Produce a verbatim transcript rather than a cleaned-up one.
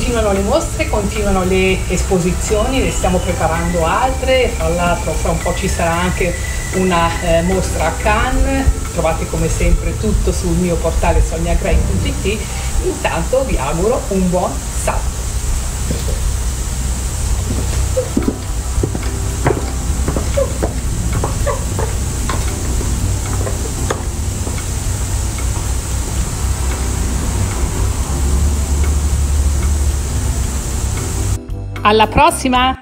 continuano le mostre, continuano le esposizioni, ne stiamo preparando altre, tra l'altro fra un po' ci sarà anche una eh, mostra a Cannes, trovate come sempre tutto sul mio portale soniagray punto it. Intanto vi auguro un buon sabato. Alla prossima!